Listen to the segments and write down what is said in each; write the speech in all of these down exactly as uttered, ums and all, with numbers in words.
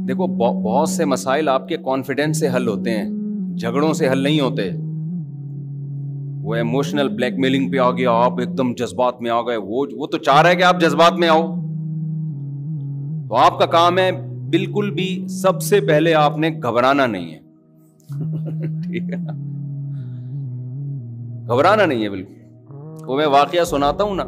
دیکھو بہت سے مسائل آپ کے کانفیڈنس سے حل ہوتے ہیں, جھگڑوں سے حل نہیں ہوتے. وہ ایموشنل بلیک میلنگ پہ آ گیا, آپ ایک دم جذبات میں آ گئے, وہ وہ تو چاہ رہا ہے کہ آپ جذبات میں آؤ. تو آپ کا کام ہے بالکل بھی سب سے پہلے آپ نے گھبرانا نہیں ہے. ٹھیک ہے, گھبرانا نہیں ہے بالکل. وہ میں واقعہ سناتا ہوں نا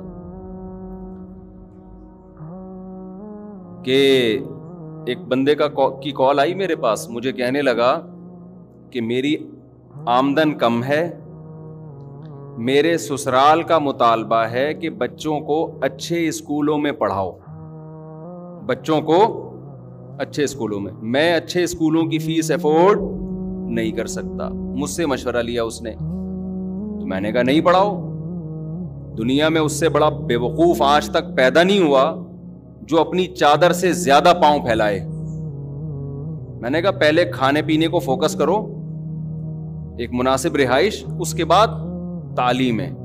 کہ ایک بندے کا کی کال آئی میرے پاس, مجھے کہنے لگا کہ میری آمدن کم ہے, میرے سسرال کا مطالبہ ہے کہ بچوں کو اچھے اسکولوں میں پڑھاؤ, بچوں کو اچھے اسکولوں میں. میں اچھے اسکولوں کی فیس افورڈ نہیں کر سکتا. مجھ سے مشورہ لیا اس نے, تو میں نے کہا نہیں پڑھاؤ. دنیا میں اس سے بڑا بے وقوف آج تک پیدا نہیں ہوا جو اپنی چادر سے زیادہ پاؤں پھیلائے. میں نے کہا پہلے کھانے پینے کو فوکس کرو, ایک مناسب رہائش, اس کے بعد تعلیم ہے.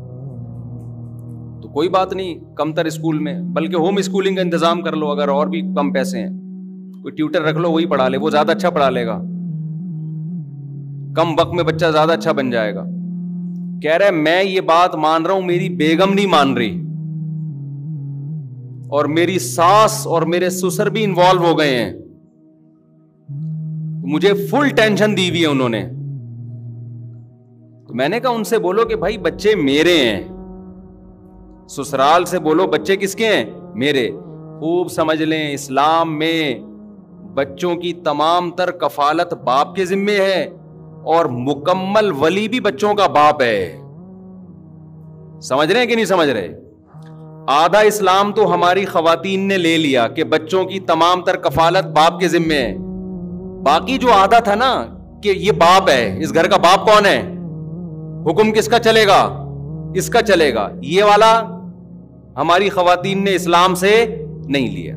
تو کوئی بات نہیں کم تر اسکول میں, بلکہ ہوم اسکولنگ کا انتظام کر لو. اگر اور بھی کم پیسے ہیں کوئی ٹیوٹر رکھ لو, وہی پڑھا لے, وہ زیادہ اچھا پڑھا لے گا, کم وقت میں بچہ زیادہ اچھا بن جائے گا. کہہ رہے میں یہ بات مان رہا ہوں, میری بیگم نہیں مان رہی, اور میری ساس اور میرے سسر بھی انوالو ہو گئے ہیں. مجھے فل ٹینشن دی ہوئی ہے انہوں نے. تو میں نے کہا ان سے بولو کہ بھائی بچے میرے ہیں, سسرال سے بولو بچے کس کے ہیں, میرے. خوب سمجھ لیں اسلام میں بچوں کی تمام تر کفالت باپ کے ذمے ہے, اور مکمل ولی بھی بچوں کا باپ ہے. سمجھ رہے ہیں کہ نہیں سمجھ رہے؟ آدھا اسلام تو ہماری خواتین نے لے لیا کہ بچوں کی تمام تر کفالت باپ کے ذمے ہے. باقی جو آدھا تھا نا کہ یہ باپ ہے, اس گھر کا باپ کون ہے, حکم کس کا چلے گا, اس کا چلے گا, یہ والا ہماری خواتین نے اسلام سے نہیں لیا.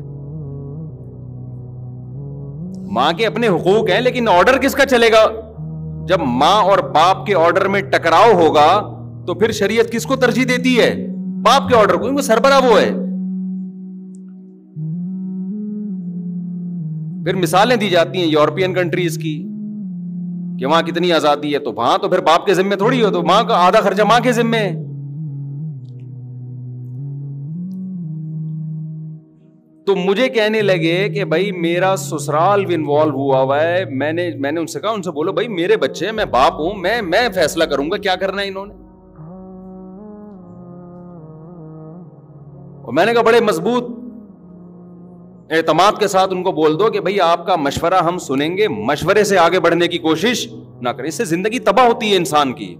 ماں کے اپنے حقوق ہیں لیکن آرڈر کس کا چلے گا؟ جب ماں اور باپ کے آرڈر میں ٹکراؤ ہوگا تو پھر شریعت کس کو ترجیح دیتی ہے؟ باپ کے آرڈر کو, وہ سربراہ وہ ہے. پھر مثالیں دی جاتی ہیں یورپین کنٹریز کی کہ وہاں کتنی آزادی ہے, تو وہاں تو پھر باپ کے ذمے تھوڑی ہو, تو ماں کا آدھا خرچہ ماں کے ذمے ہے. تو مجھے کہنے لگے کہ بھائی میرا سسرال بھی انوالو ہوا ہوا ہے. میں نے میں نے ان سے کہا, ان سے بولو بھائی میرے بچے, میں باپ ہوں, میں میں فیصلہ کروں گا کیا کرنا ہے انہوں نے. اور میں نے کہا بڑے مضبوط اعتماد کے ساتھ ان کو بول دو کہ بھائی آپ کا مشورہ ہم سنیں گے, مشورے سے آگے بڑھنے کی کوشش نہ کریں, اس سے زندگی تباہ ہوتی ہے انسان کی.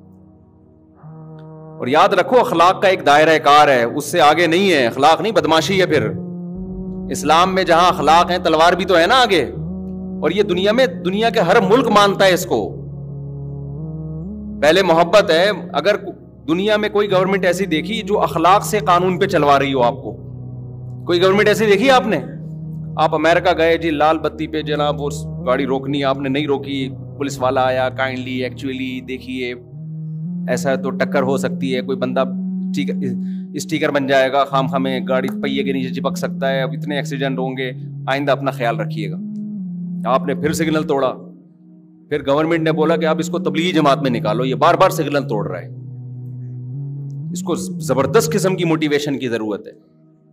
اور یاد رکھو اخلاق کا ایک دائرہ کار ہے, اس سے آگے نہیں ہے. اخلاق نہیں, بدماشی ہے. پھر اسلام میں جہاں اخلاق ہیں تلوار بھی تو ہے نا آگے. اور یہ دنیا میں, دنیا کے ہر ملک مانتا ہے اس کو. پہلے محبت ہے. اگر دنیا میں کوئی گورنمنٹ ایسی دیکھی جو اخلاق سے قانون پہ چلوا رہی ہو, آپ کو کوئی گورنمنٹ ایسی دیکھی آپ نے؟ آپ امریکہ گئے جی, لال بتی پہ جناب وہ گاڑی روکنی, آپ نے نہیں روکی, پولیس والا آیا, کائنڈلی ایکچولی دیکھیے ایسا تو ٹکر ہو سکتی ہے, کوئی بندہ اسٹیکر بن جائے گا, خام خامے گاڑی پہیے کے نیچے چپک سکتا ہے, اب اتنے ایکسیڈنٹ ہوں گے, آئندہ اپنا خیال رکھیے گا. آپ نے پھر سگنل توڑا, پھر گورنمنٹ نے بولا کہ آپ اس کو تبلیغی جماعت میں نکالو, یہ بار بار سگنل توڑ رہا ہے. اس کو زبردست قسم کی موٹیویشن کی ضرورت ہے.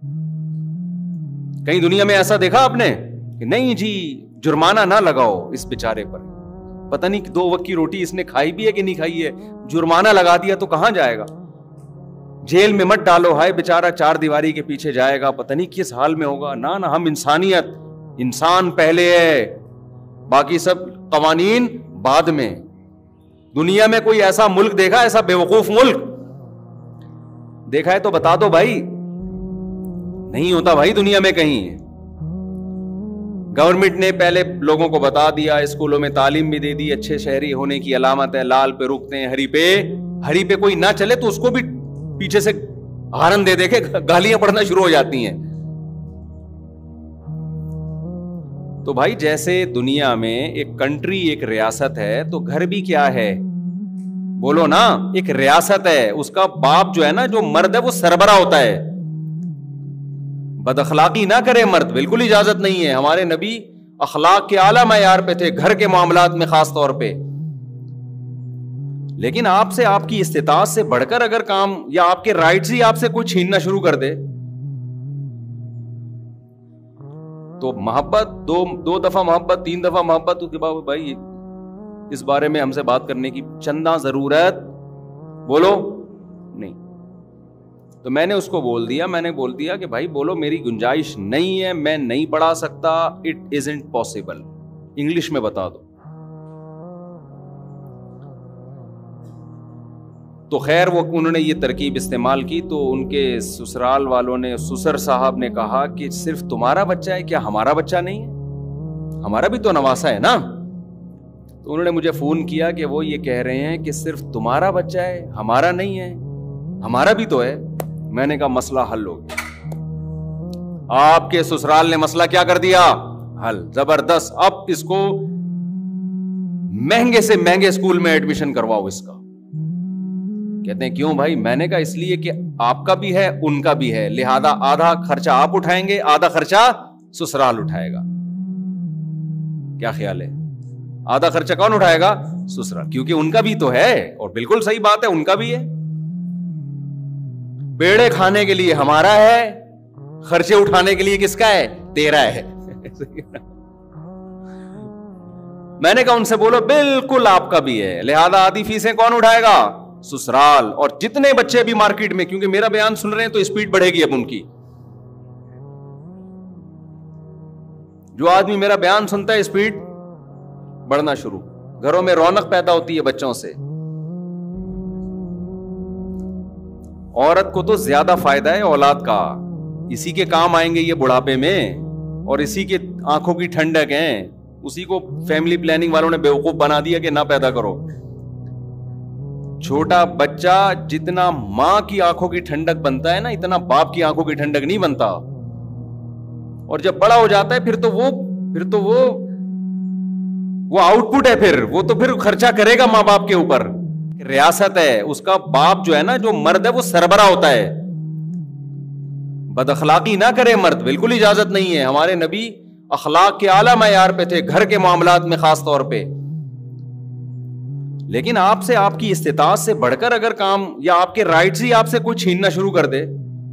کہیں دنیا میں ایسا دیکھا آپ نے کہ نہیں جی جرمانہ نہ لگاؤ اس بیچارے پر, پتہ نہیں دو وقت کی روٹی اس نے کھائی بھی ہے کہ نہیں کھائی ہے, جرمانہ لگا دیا تو کہاں جائے گا؟ جیل میں مت ڈالو, ہائے بیچارہ چار دیواری کے پیچھے جائے گا, پتہ نہیں کس حال میں ہوگا. نہ نہ, ہم انسانیت, انسان پہلے ہے, باقی سب قوانین بعد میں. دنیا میں کوئی ایسا ملک دیکھا, ایسا بے وقوف ملک دیکھا ہے تو بتا دو بھائی. نہیں ہوتا بھائی دنیا میں کہیں. گورنمنٹ نے پہلے لوگوں کو بتا دیا, اسکولوں میں تعلیم بھی دے دی, اچھے شہری ہونے کی علامت ہے, لال پہ رکتے ہیں, ہری پہ ہری پہ کوئی نہ چلے تو اس کو بھی پیچھے سے ہارن دے دے کے گالیاں پڑنا شروع ہو جاتی ہیں. تو بھائی جیسے دنیا میں ایک کنٹری, ایک ریاست ہے, تو گھر بھی کیا ہے؟ بولو نا, ایک ریاست ہے. اس کا باپ جو ہے نا, جو مرد ہے, وہ سربراہ ہوتا ہے. بد اخلاقی نہ کرے مرد، بالکل اجازت نہیں ہے. ہمارے نبی اخلاق کے اعلیٰ معیار پہ تھے، گھر کے معاملات میں خاص طور پہ. لیکن آپ سے آپ کی استطاعت سے بڑھ کر اگر کام یا آپ کے رائٹس ہی آپ سے کوئی چھیننا شروع کر دے تو محبت، دو دو دفعہ محبت، تین دفعہ محبت، اس کے بعد بھائی اس بارے میں ہم سے بات کرنے کی چندہ ضرورت بولو نہیں. تو میں نے اس کو بول دیا میں نے بول دیا کہ بھائی بولو میری گنجائش نہیں ہے، میں نہیں پڑھا سکتا، اٹ ازنٹ پاسبل. انگلش میں بتا دو. تو خیر وہ انہوں نے یہ ترکیب استعمال کی تو ان کے سسرال والوں نے، سسر صاحب نے کہا کہ صرف تمہارا بچہ ہے، کیا ہمارا بچہ نہیں ہے؟ ہمارا بھی تو نواسا ہے نا. تو انہوں نے مجھے فون کیا کہ وہ یہ کہہ رہے ہیں کہ صرف تمہارا بچہ ہے، ہمارا نہیں ہے. ہمارا بھی تو ہے. میں نے کہا مسئلہ حل ہو گیا. آپ کے سسرال نے مسئلہ کیا کر دیا؟ حل. زبردست. اب اس کو مہنگے سے مہنگے اسکول میں ایڈمیشن کرواؤ اس کا. کہتے ہیں کیوں بھائی؟ میں نے کہا اس لیے کہ آپ کا بھی ہے ان کا بھی ہے، لہذا آدھا خرچہ آپ اٹھائیں گے، آدھا خرچہ سسرال اٹھائے گا. کیا خیال ہے؟ آدھا خرچہ کون اٹھائے گا؟ سسرال، کیونکہ ان کا بھی تو ہے. اور بالکل صحیح بات ہے، ان کا بھی ہے. بیڑے کھانے کے لیے ہمارا ہے، خرچے اٹھانے کے لیے کس کا ہے؟ تیرا ہے. میں نے کہا ان سے بولو بالکل آپ کا بھی ہے، لہذا آدھی فیسیں کون اٹھائے گا؟ سسرال. اور جتنے بچے بھی مارکیٹ میں، کیونکہ میرا بیان سن رہے ہیں تو اسپیڈ بڑھے گی اب ان کی. جو آدمی میرا بیان سنتا ہے اسپیڈ بڑھنا شروع. گھروں میں رونق پیدا ہوتی ہے بچوں سے. عورت کو تو زیادہ فائدہ ہے اولاد کا، اسی کے کام آئیں گے یہ بڑھاپے میں، اور اسی کے آنکھوں کی ٹھنڈک ہیں. اسی کو فیملی پلاننگ والوں نے بیوقوف بنا دیا کہ نہ پیدا کرو. چھوٹا بچہ جتنا ماں کی آنکھوں کی ٹھنڈک بنتا ہے نا، اتنا باپ کی آنکھوں کی ٹھنڈک نہیں بنتا. اور جب بڑا ہو جاتا ہے پھر تو وہ پھر تو وہ وہ آؤٹ پٹ ہے، پھر وہ تو پھر خرچہ کرے گا ماں باپ کے اوپر. ریاست ہے اس کا. باپ جو ہے نا، جو مرد ہے وہ سربراہ ہوتا ہے. بد اخلاقی نہ کرے مرد، بالکل اجازت نہیں ہے. ہمارے نبی اخلاق کے اعلیٰ معیار پہ تھے، گھر کے معاملات میں خاص طور پہ. لیکن آپ سے آپ کی استطاعت سے بڑھ کر اگر کام یا آپ کے رائٹس ہی آپ سے کوئی چھیننا شروع کر دے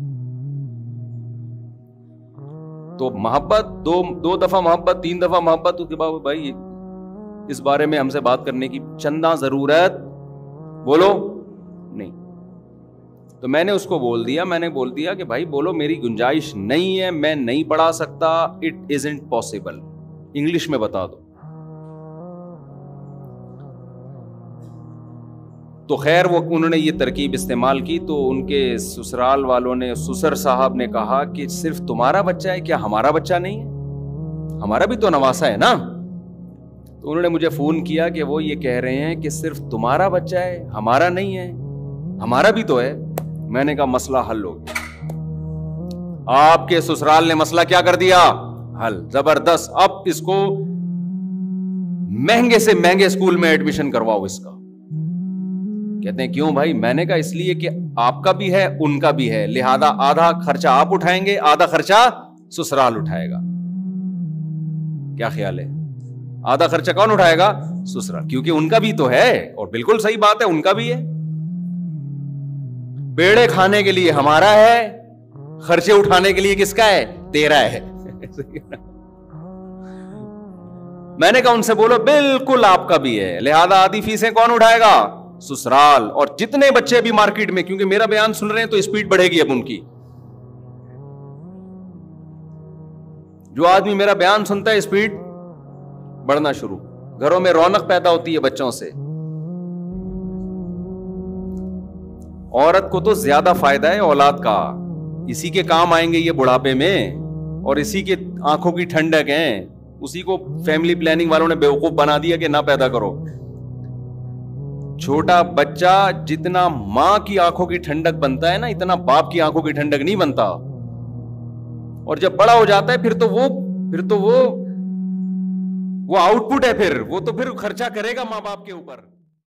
تو محبت، دو دو دفعہ محبت، تین دفعہ محبت، اس کے بعد بھائی اس بارے میں ہم سے بات کرنے کی چندہ ضرورت بولو نہیں. تو میں نے اس کو بول دیا میں نے بول دیا کہ بھائی بولو میری گنجائش نہیں ہے، میں نہیں پڑھا سکتا، اٹ ازنٹ پاسبل. انگلش میں بتا دو. تو خیر وہ انہوں نے یہ ترکیب استعمال کی تو ان کے سسرال والوں نے، سسر صاحب نے کہا کہ صرف تمہارا بچہ ہے، کیا ہمارا بچہ نہیں ہے؟ ہمارا بھی تو نواسا ہے نا. تو انہوں نے مجھے فون کیا کہ وہ یہ کہہ رہے ہیں کہ صرف تمہارا بچہ ہے، ہمارا نہیں ہے. ہمارا بھی تو ہے. میں نے کہا مسئلہ حل ہو گیا. آپ کے سسرال نے مسئلہ کیا کر دیا؟ حل. زبردست. اب اس کو مہنگے سے مہنگے اسکول میں ایڈمیشن کرواؤ اس کا. کہتے ہیں کیوں بھائی؟ میں نے کہا اس لیے کہ آپ کا بھی ہے ان کا بھی ہے، لہذا آدھا خرچہ آپ اٹھائیں گے، آدھا خرچہ سسرال اٹھائے گا. کیا خیال ہے؟ آدھا خرچہ کون اٹھائے گا؟ سسرال، کیونکہ ان کا بھی تو ہے. اور بالکل صحیح بات ہے، ان کا بھی ہے. بیڑے کھانے کے لیے ہمارا ہے، خرچے اٹھانے کے لیے کس کا ہے؟ تیرا ہے. میں نے کہا ان سے بولو بالکل آپ کا بھی ہے، لہذا آدھی فیسیں کون اٹھائے گا؟ سسرال. اور جتنے بچے بھی مارکیٹ میں، کیونکہ میرا بیان سن رہے ہیں تو اسپیڈ بڑھے گی اب ان کی. جو آدمی میرا بیان سنتا ہے اسپیڈ بڑھنا شروع. گھروں میں رونق پیدا ہوتی ہے بچوں سے. عورت کو تو زیادہ فائدہ ہے اولاد کا، اسی کے کام آئیں گے یہ بڑھاپے میں، اور اسی کے آنکھوں کی ٹھنڈک ہیں. اسی کو فیملی پلاننگ والوں نے بیوقوف بنا دیا کہ نہ پیدا کرو. چھوٹا بچہ جتنا ماں کی آنکھوں کی ٹھنڈک بنتا ہے نا، اتنا باپ کی آنکھوں کی ٹھنڈک نہیں بنتا. اور جب بڑا ہو جاتا ہے پھر تو وہ پھر تو وہ وہ آؤٹ پٹ ہے، پھر وہ تو پھر خرچہ کرے گا ماں باپ کے اوپر.